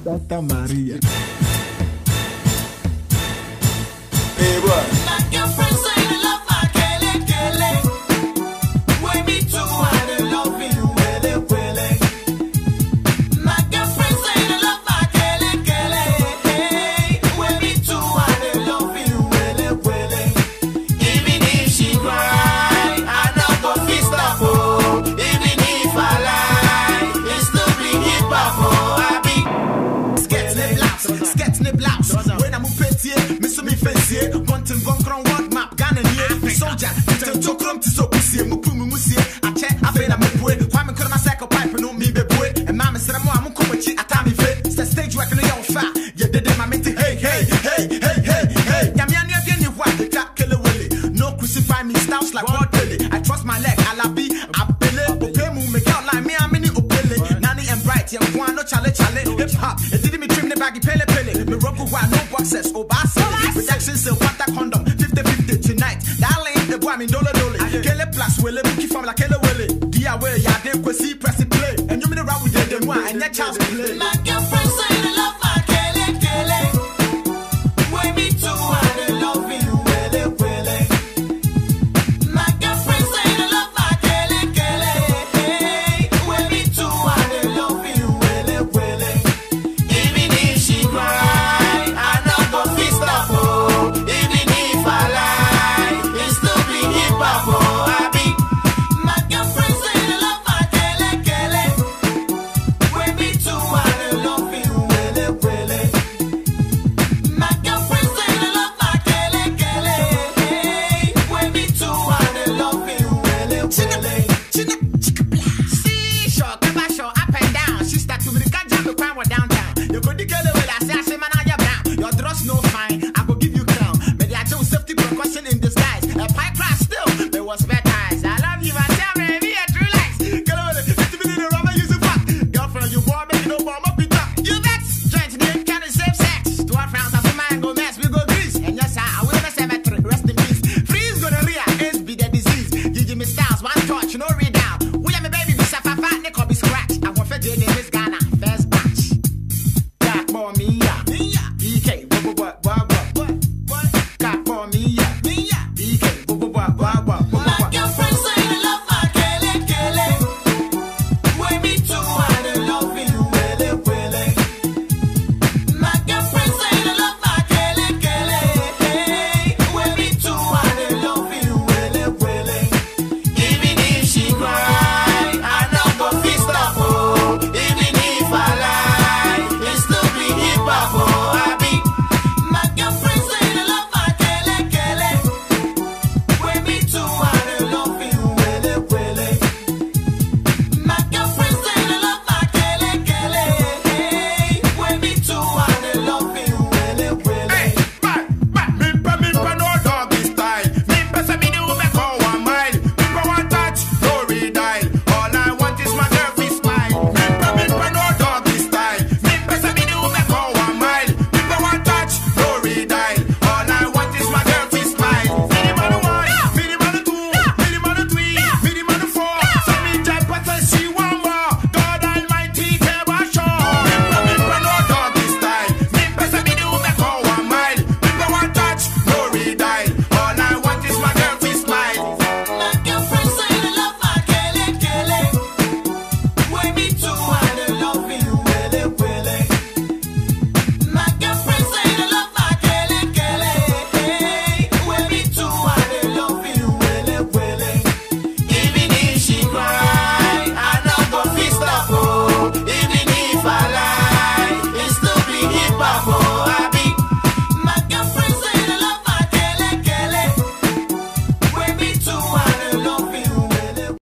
Santa Maria. Hey, boy. My girlfriend say you love my Kelewele. Way me too, I don't love you, Kelewele. My girlfriend say you love my Kelewele. Way me too, I don't love you, Kelewele. Even if she cry, I know go fix stop, oh. Even if I lie, it still be hip hop, oh. I be sketch the blouse. When I'm petty, miss me fancy. Wanting gon' world map, Ghana here. Soldier, tell Tokrom to so pussy, Mukumu Musi. I check, I feel I'm a boy. Why me call my cycle pipe and no me be boy. And mama said, I'm coming to a time fit. It's the stage working on your fat. Yeah, they did my minty. Hey, hey, hey, hey, hey, hey. Yamiani again, you what? The tap Kelewele. No crucify me, styles like God Billy. I trust my leg, I'll be a Billy. Okay, move me out like me, I'm in Opele. Nanny and bright, yeah, one no chale. Hip hop, it didn't me trim the baggy pele. Me rock with no boxes, Obasi. Protection, so what that condom. 50-50 tonight. Darling, the boy, I mean, dole. Kele plus, will it from like Kelewele. DIY, yeah, they could see, press it play. And you mean around with them, and that child's play. my girlfriend say you love my Kelewele. Way me too, I don't love you, Kelewele. My girlfriend say you love my Kelewele. Way me too, I don't love you, Kelewele. Even if she cry, I know go fix stop, oh. Even if I lie, it still be hip hop, oh. I be my girlfriend say you love my Kelewele. Way me too, I don't love you, Kelewele. My girlfriend say you love my Kelewele. Way me too, I don't love you, Kelewele. See, sure, come back, sure, up and down. She start to me, can't jump the crime downtown. You could Kelewele, I say, man, I am brown. Your dress no fine, I will give you crown. But I do safety precaution in disguise. A pie class still, there was bad eyes. I love you, I tell me, be a true lies. Kelewele, 50 minutes in rubber, use a fuck. Girlfriend, you born, make no bomb up, up. You vex, trying to name kind of safe sex. 12 rounds of a man go mess, we go grease. And yes, I will never cemetery, rest in peace. Freeze gonorrhea, AIDS be the disease. You give me styles, one touch, no read down. We are my baby, be fat, Nick, or be scratch. I want to do